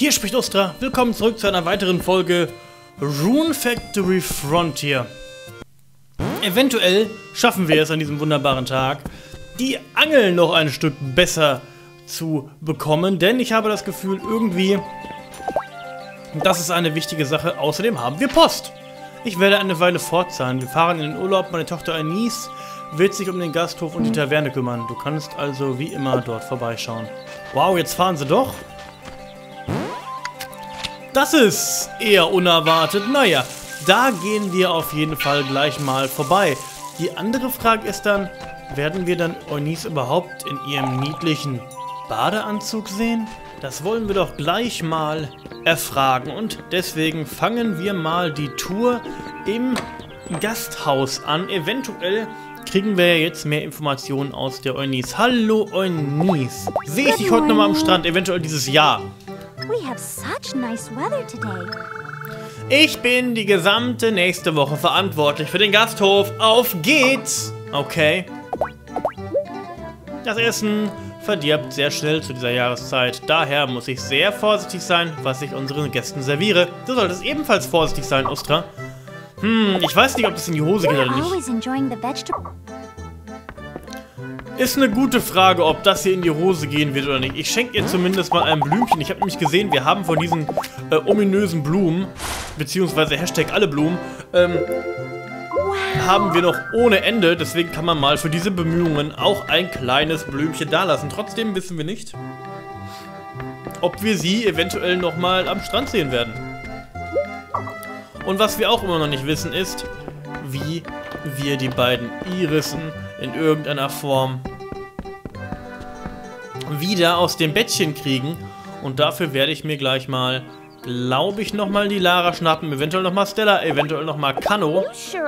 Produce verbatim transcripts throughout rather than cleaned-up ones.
Hier spricht Ustra. Willkommen zurück zu einer weiteren Folge Rune Factory Frontier. Eventuell schaffen wir es an diesem wunderbaren Tag, die Angel noch ein Stück besser zu bekommen, denn ich habe das Gefühl, irgendwie, das ist eine wichtige Sache. Außerdem haben wir Post. Ich werde eine Weile fort sein. Wir fahren in den Urlaub. Meine Tochter Anis wird sich um den Gasthof und die Taverne kümmern. Du kannst also wie immer dort vorbeischauen. Wow, jetzt fahren sie doch. Das ist eher unerwartet. Naja, da gehen wir auf jeden Fall gleich mal vorbei. Die andere Frage ist dann, werden wir dann Anis überhaupt in ihrem niedlichen Badeanzug sehen? Das wollen wir doch gleich mal erfragen. Und deswegen fangen wir mal die Tour im Gasthaus an. Eventuell kriegen wir ja jetzt mehr Informationen aus der Anis. Hallo Anis. Sehe ich dich heute nochmal am Strand? Eventuell dieses Jahr. We have such nice weather today. Ich bin die gesamte nächste Woche verantwortlich für den Gasthof. Auf geht's! Okay. Das Essen verdirbt sehr schnell zu dieser Jahreszeit. Daher muss ich sehr vorsichtig sein, was ich unseren Gästen serviere. Du solltest ebenfalls vorsichtig sein, Ustra. Hm, ich weiß nicht, ob das in die Hose geht oder nicht. Ist eine gute Frage, ob das hier in die Hose gehen wird oder nicht. Ich schenke ihr zumindest mal ein Blümchen. Ich habe nämlich gesehen, wir haben von diesen äh, ominösen Blumen, beziehungsweise Hashtag alle Blumen, ähm, haben wir noch ohne Ende. Deswegen kann man mal für diese Bemühungen auch ein kleines Blümchen dalassen. Trotzdem wissen wir nicht, ob wir sie eventuell nochmal am Strand sehen werden. Und was wir auch immer noch nicht wissen ist, wie wir die beiden Irissen in irgendeiner Form wieder aus dem Bettchen kriegen. Und dafür werde ich mir gleich mal, glaube ich, nochmal die Lara schnappen. Eventuell nochmal Stella, eventuell nochmal Kanno.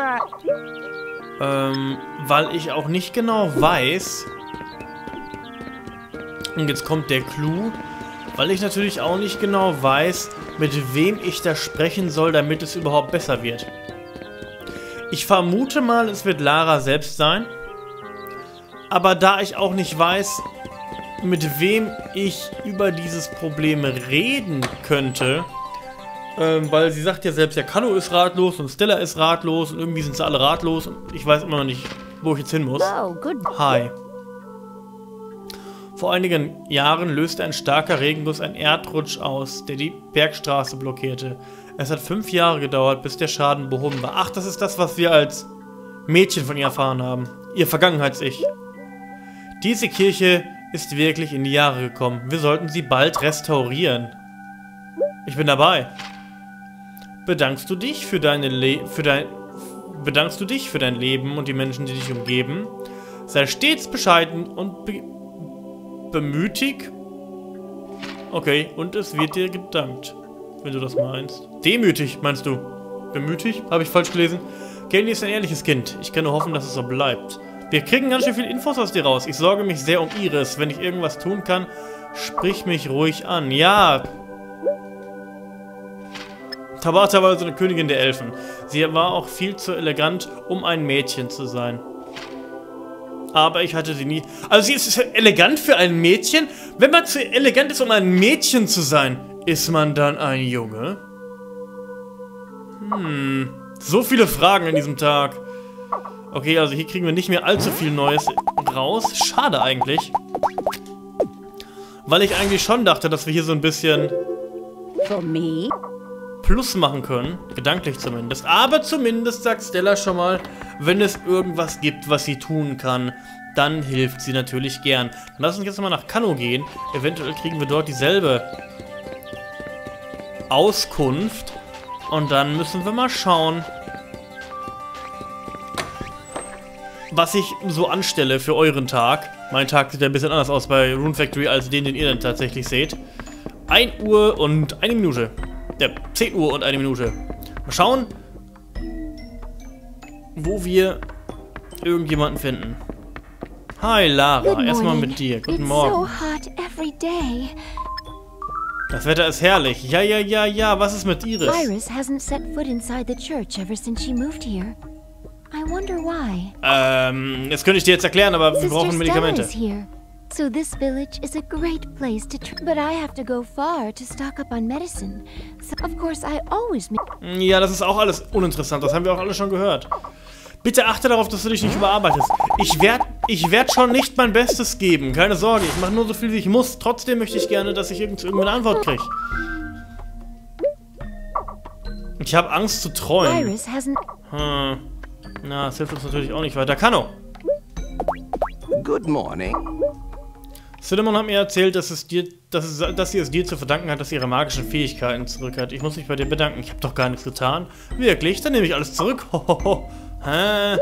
Ähm, weil ich auch nicht genau weiß. Und jetzt kommt der Clou. Weil ich natürlich auch nicht genau weiß, mit wem ich da sprechen soll, damit es überhaupt besser wird. Ich vermute mal, es wird Lara selbst sein. Aber da ich auch nicht weiß, mit wem ich über dieses Problem reden könnte, ähm, weil sie sagt ja selbst, ja, Kanno ist ratlos und Stella ist ratlos und irgendwie sind sie alle ratlos und ich weiß immer noch nicht, wo ich jetzt hin muss. Hi. Vor einigen Jahren löste ein starker Regenguss einen Erdrutsch aus, der die Bergstraße blockierte. Es hat fünf Jahre gedauert, bis der Schaden behoben war. Ach, das ist das, was wir als Mädchen von ihr erfahren haben. Ihr Vergangenheits-Ich. Diese Kirche ist wirklich in die Jahre gekommen. Wir sollten sie bald restaurieren. Ich bin dabei. Bedankst du dich für deine Le für dein Bedankst du dich für dein Leben und die Menschen, die dich umgeben? Sei stets bescheiden und be bemütig. Okay, und es wird dir gedankt, wenn du das meinst. Demütig, meinst du? Bemütig? Habe ich falsch gelesen? Candy ist ein ehrliches Kind. Ich kann nur hoffen, dass es so bleibt. Wir kriegen ganz schön viele Infos aus dir raus. Ich sorge mich sehr um Iris. Wenn ich irgendwas tun kann, sprich mich ruhig an. Ja. Tabata war so eine Königin der Elfen. Sie war auch viel zu elegant, um ein Mädchen zu sein. Aber ich hatte sie nie... Also sie ist elegant für ein Mädchen? Wenn man zu elegant ist, um ein Mädchen zu sein, ist man dann ein Junge? Hm... So viele Fragen an diesem Tag. Okay, also hier kriegen wir nicht mehr allzu viel Neues raus. Schade eigentlich. Weil ich eigentlich schon dachte, dass wir hier so ein bisschen Plus machen können. Gedanklich zumindest. Aber zumindest sagt Stella schon mal, wenn es irgendwas gibt, was sie tun kann, dann hilft sie natürlich gern. Dann lass uns jetzt mal nach Kanno gehen. Eventuell kriegen wir dort dieselbe Auskunft. Und dann müssen wir mal schauen, was ich so anstelle für euren Tag. Mein Tag sieht ja ein bisschen anders aus bei Rune Factory, als den, den ihr dann tatsächlich seht. ein Uhr und eine Minute. Ja, zehn Uhr und eine Minute. Mal schauen, wo wir irgendjemanden finden. Hi Lara, erstmal mit dir. Guten Morgen. Das Wetter ist herrlich. Ja, ja, ja, ja. Was ist mit Iris? Iris hasn't set foot inside the church ever since she moved here. I wonder why. Ähm, das könnte ich dir jetzt erklären, aber wir brauchen Medikamente. So this village is a great place to tr but I have to go far to stock up on medicine. So of course I always Ja, das ist auch alles uninteressant. Das haben wir auch alle schon gehört. Bitte achte darauf, dass du dich nicht überarbeitest. Ich werde ich werd schon nicht mein Bestes geben. Keine Sorge, ich mache nur so viel, wie ich muss. Trotzdem möchte ich gerne, dass ich irgend irgendeine Antwort kriege. Ich habe Angst zu träumen. Iris hasn't Hm. Na, das hilft uns natürlich auch nicht weiter. Kano. Good morning. Cinnamon hat mir erzählt, dass, es dir, dass, es, dass sie es dir zu verdanken hat, dass sie ihre magischen Fähigkeiten zurück hat. Ich muss mich bei dir bedanken. Ich habe doch gar nichts getan. Wirklich? Dann nehme ich alles zurück. Hohoho. Hä?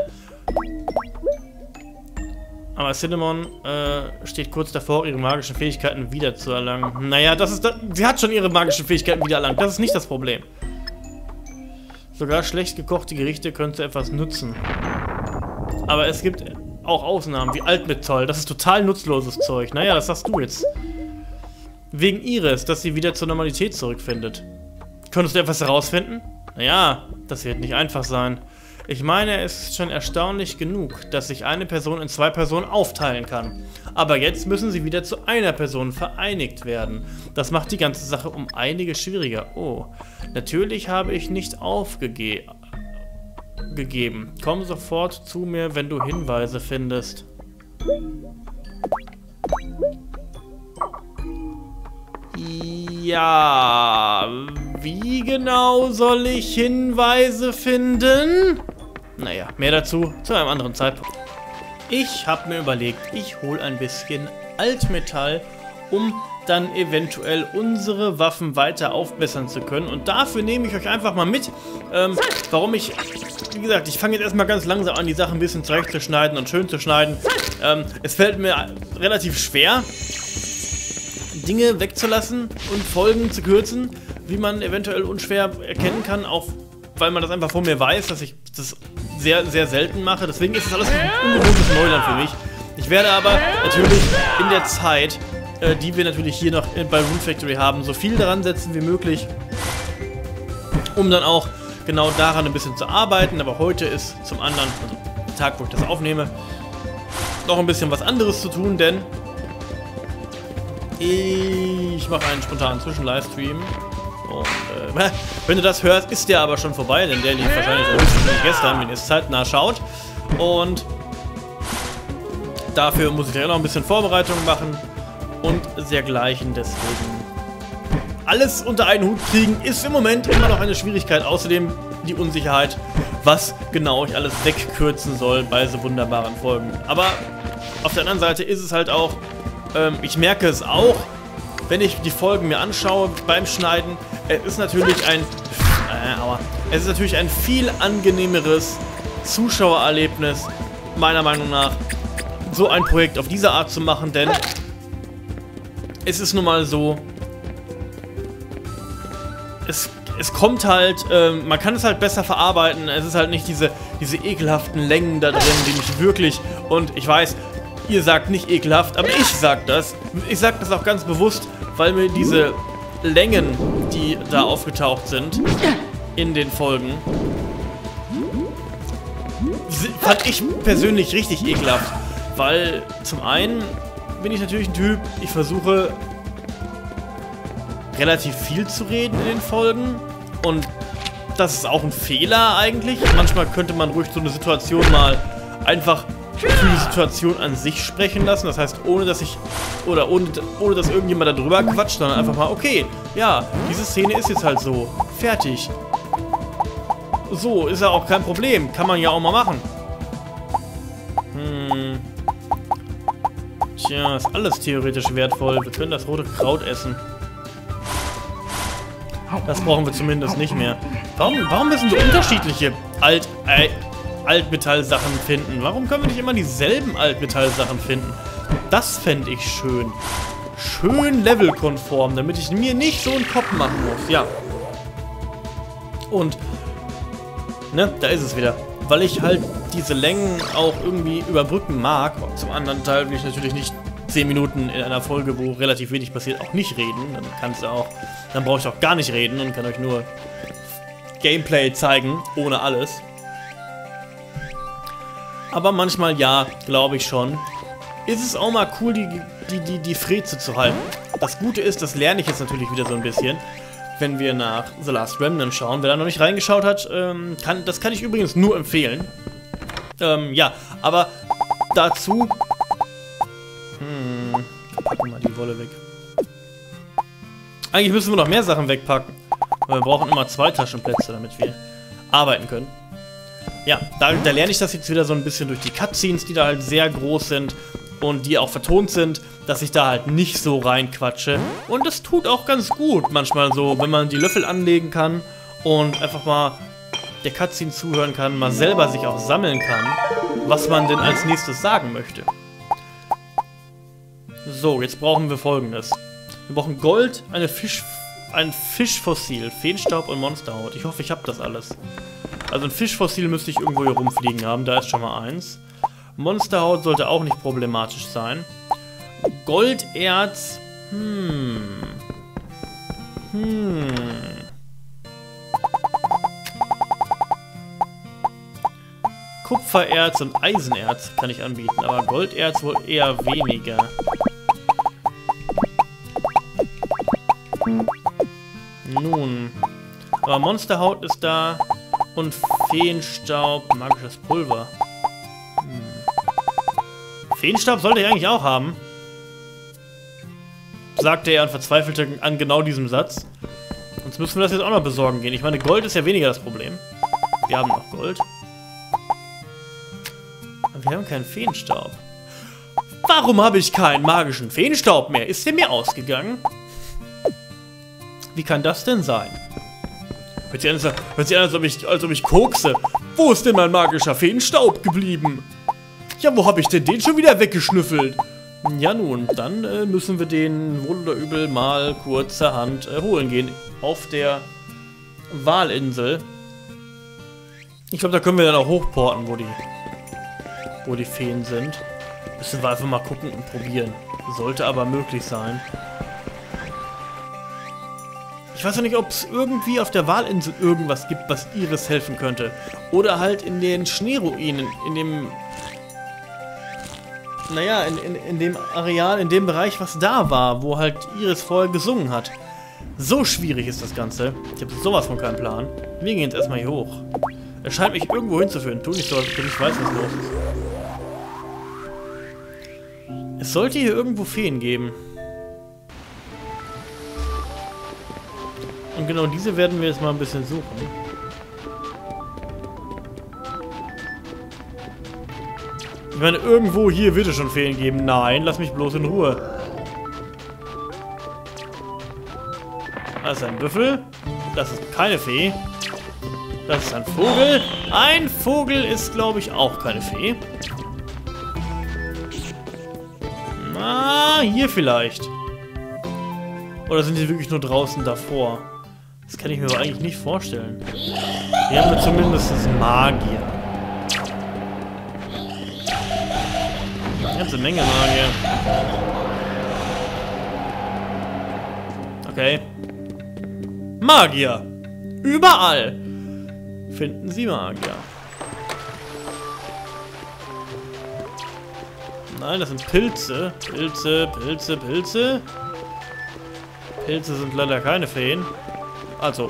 Aber Cinnamon äh, steht kurz davor, ihre magischen Fähigkeiten wiederzuerlangen. Naja, das ist da, sie hat schon ihre magischen Fähigkeiten wiedererlangt. Das ist nicht das Problem. Sogar schlecht gekochte Gerichte könnte etwas nutzen. Aber es gibt auch Ausnahmen, wie Altmetall. Das ist total nutzloses Zeug. Naja, das sagst du jetzt. Wegen Iris, dass sie wieder zur Normalität zurückfindet. Könntest du etwas herausfinden? Naja, das wird nicht einfach sein. Ich meine, es ist schon erstaunlich genug, dass sich eine Person in zwei Personen aufteilen kann. Aber jetzt müssen sie wieder zu einer Person vereinigt werden. Das macht die ganze Sache um einiges schwieriger. Oh, natürlich habe ich nicht aufgegeben. Gegeben. Komm sofort zu mir, wenn du Hinweise findest. Ja, wie genau soll ich Hinweise finden? Naja, mehr dazu zu einem anderen Zeitpunkt. Ich habe mir überlegt, ich hole ein bisschen Altmetall, um dann eventuell unsere Waffen weiter aufbessern zu können. Und dafür nehme ich euch einfach mal mit, ähm, warum ich, wie gesagt, ich fange jetzt erstmal ganz langsam an, die Sachen ein bisschen zurechtzuschneiden und schön zu schneiden. Ähm, es fällt mir relativ schwer, Dinge wegzulassen und Folgen zu kürzen, wie man eventuell unschwer erkennen kann, auch weil man das einfach von mir weiß, dass ich das sehr, sehr selten mache. Deswegen ist das alles ein ungewohntes Neuland für mich. Ich werde aber natürlich in der Zeit, äh, die wir natürlich hier noch bei Rune Factory haben, so viel daran setzen wie möglich, um dann auch genau daran ein bisschen zu arbeiten. Aber heute ist zum anderen, also der Tag, wo ich das aufnehme, noch ein bisschen was anderes zu tun, denn ich mache einen spontanen Zwischen-Livestream. Und äh, wenn du das hörst, ist der aber schon vorbei, denn der lief wahrscheinlich ein bisschen gestern, wenn ihr es zeitnah schaut. Und dafür muss ich ja noch ein bisschen Vorbereitungen machen und dergleichen. Deswegen alles unter einen Hut kriegen ist im Moment immer noch eine Schwierigkeit. Außerdem die Unsicherheit, was genau ich alles wegkürzen soll bei so wunderbaren Folgen. Aber auf der anderen Seite ist es halt auch, ähm, ich merke es auch, wenn ich die Folgen mir anschaue beim Schneiden, es ist natürlich ein, äh, aber es ist natürlich ein viel angenehmeres Zuschauererlebnis, meiner Meinung nach, so ein Projekt auf diese Art zu machen, denn es ist nun mal so, es, es kommt halt, äh, man kann es halt besser verarbeiten, es ist halt nicht diese, diese ekelhaften Längen da drin, die mich wirklich, und ich weiß, ihr sagt nicht ekelhaft, aber ich sag das, ich sag das auch ganz bewusst, weil mir diese Längen, die da aufgetaucht sind in den Folgen, fand ich persönlich richtig ekelhaft. Weil zum einen bin ich natürlich ein Typ, ich versuche relativ viel zu reden in den Folgen und das ist auch ein Fehler eigentlich. Manchmal könnte man ruhig so eine Situation mal einfach für die Situation an sich sprechen lassen. Das heißt, ohne dass ich, oder ohne, ohne dass irgendjemand da drüber quatscht, sondern einfach mal, okay, ja, diese Szene ist jetzt halt so. Fertig. So, ist ja auch kein Problem. Kann man ja auch mal machen. Hm. Tja, ist alles theoretisch wertvoll. Wir können das rote Kraut essen. Das brauchen wir zumindest nicht mehr. Warum, warum müssen wir unterschiedliche Alt... Äh, Altmetall-Sachen finden? Warum können wir nicht immer dieselben Altmetall-Sachen finden? Das fände ich schön. Schön levelkonform, damit ich mir nicht so einen Kopf machen muss. Ja. Und, ne, da ist es wieder. Weil ich halt diese Längen auch irgendwie überbrücken mag. Und zum anderen Teil will ich natürlich nicht zehn Minuten in einer Folge, wo relativ wenig passiert, auch nicht reden. Dann kannst du auch, dann brauche ich auch gar nicht reden und kann euch nur Gameplay zeigen, ohne alles. Aber manchmal ja, glaube ich schon. ist es auch mal cool, die, die, die, die Freze zu halten. Das Gute ist, das lerne ich jetzt natürlich wieder so ein bisschen, wenn wir nach The Last Remnant schauen. Wer da noch nicht reingeschaut hat, ähm, kann, das kann ich übrigens nur empfehlen. Ähm, ja, aber dazu... Hm, packen wir mal die Wolle weg. Eigentlich müssen wir noch mehr Sachen wegpacken. Aber wir brauchen immer zwei Taschenplätze, damit wir arbeiten können. Ja, da, da lerne ich das jetzt wieder so ein bisschen durch die Cutscenes, die da halt sehr groß sind und die auch vertont sind, dass ich da halt nicht so reinquatsche. Und das tut auch ganz gut manchmal so, wenn man die Löffel anlegen kann und einfach mal der Cutscene zuhören kann, mal selber sich auch sammeln kann, was man denn als nächstes sagen möchte. So, jetzt brauchen wir Folgendes. Wir brauchen Gold, eine Fisch, ein Fischfossil, Feenstaub und Monsterhaut. Ich hoffe, ich habe das alles. Also ein Fischfossil müsste ich irgendwo hier rumfliegen haben, da ist schon mal eins. Monsterhaut sollte auch nicht problematisch sein. Golderz, hm. Hm. Kupfererz und Eisenerz kann ich anbieten, aber Golderz wohl eher weniger. Nun. Aber Monsterhaut ist da. Und Feenstaub, magisches Pulver. Hm. Feenstaub sollte ich eigentlich auch haben. Sagte er und verzweifelte an genau diesem Satz. Sonst müssen wir das jetzt auch noch besorgen gehen. Ich meine, Gold ist ja weniger das Problem. Wir haben noch Gold. Aber wir haben keinen Feenstaub. Warum habe ich keinen magischen Feenstaub mehr? Ist der mir ausgegangen? Wie kann das denn sein? Hört sich an, hört sich an als, ob ich, als ob ich kokse. Wo ist denn mein magischer Feenstaub geblieben? Ja, wo habe ich denn den schon wieder weggeschnüffelt? Ja nun, dann äh, müssen wir den wohl oder übel mal kurzerhand äh, holen gehen. Auf der Walinsel. Ich glaube, da können wir dann auch hochporten, wo die, wo die Feen sind. Müssen wir einfach mal gucken und probieren. Sollte aber möglich sein. Ich weiß ja nicht, ob es irgendwie auf der Walinsel irgendwas gibt, was Iris helfen könnte. Oder halt in den Schneeruinen, in dem... Naja, in, in, in dem Areal, in dem Bereich, was da war, wo halt Iris vorher gesungen hat. So schwierig ist das Ganze. Ich habe sowas von keinen Plan. Wir gehen jetzt erstmal hier hoch. Es scheint mich irgendwo hinzuführen. Tu nicht so, als wenn ich weiß, was los ist. Es sollte hier irgendwo Feen geben. Und genau diese werden wir jetzt mal ein bisschen suchen. Ich meine, irgendwo hier wird es schon Feen geben. Nein, lass mich bloß in Ruhe. Das ist ein Büffel. Das ist keine Fee. Das ist ein Vogel. Ein Vogel ist, glaube ich, auch keine Fee. Na, hier vielleicht. Oder sind die wirklich nur draußen davor? Das kann ich mir aber eigentlich nicht vorstellen. Hier haben wir zumindest Magier. Eine ganze Menge Magier. Okay. Magier! Überall! Finden Sie Magier. Nein, das sind Pilze. Pilze, Pilze, Pilze. Pilze sind leider keine Feen. Also.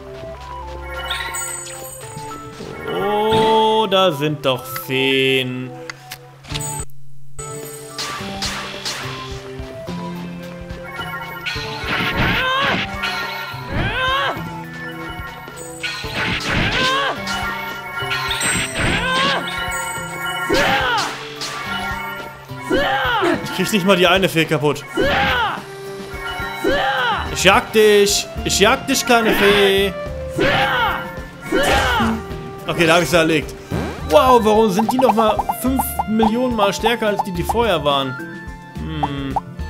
Oh, da sind doch Feen. Ich krieg nicht mal die eine Fee kaputt. Ich jag dich! Ich jag dich, kleine Fee! Okay, da habe ich sie erlegt. Wow, warum sind die noch mal fünf Millionen Mal stärker als die, die vorher waren? Hm.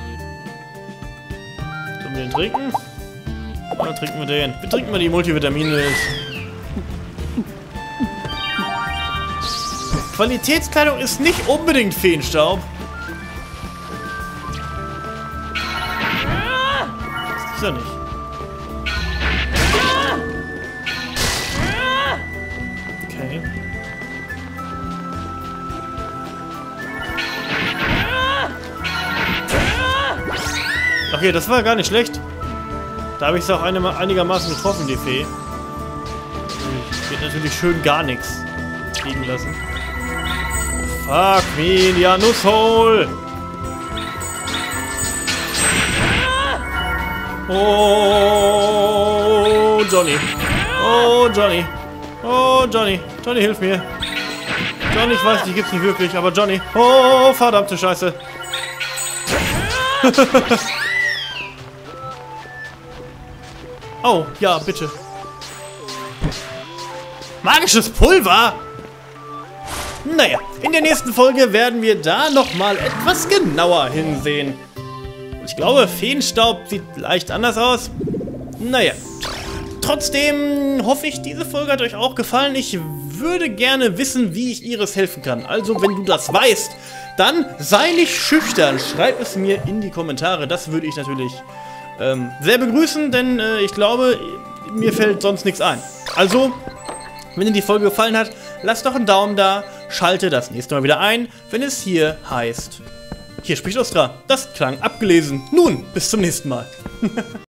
Sollen wir den trinken? Oder trinken wir den? Wir trinken mal die Multivitamine. Qualitätskleidung ist nicht unbedingt Feenstaub. Ist er nicht. Okay. Okay, das war gar nicht schlecht. Da habe ich es auch eine, einigermaßen getroffen, die Fee. Die wird natürlich schön gar nichts liegen lassen. Fuck me, ja, Nusshole! Oh, Johnny. Oh, Johnny. Oh, Johnny. Johnny, hilf mir. Johnny, ich weiß, die gibt's nicht wirklich, aber Johnny. Oh, verdammte Scheiße. Oh, ja, bitte. Magisches Pulver? Naja, in der nächsten Folge werden wir da nochmal etwas genauer hinsehen. Ich glaube, Feenstaub sieht leicht anders aus. Naja. Trotzdem hoffe ich, diese Folge hat euch auch gefallen. Ich würde gerne wissen, wie ich Iris helfen kann. Also, wenn du das weißt, dann sei nicht schüchtern. Schreib es mir in die Kommentare. Das würde ich natürlich ähm, sehr begrüßen, denn äh, ich glaube, mir fällt sonst nichts ein. Also, wenn dir die Folge gefallen hat, lass doch einen Daumen da. Schalte das nächste Mal wieder ein, wenn es hier heißt: Hier spricht Ostra. Das klang abgelesen. Nun, bis zum nächsten Mal.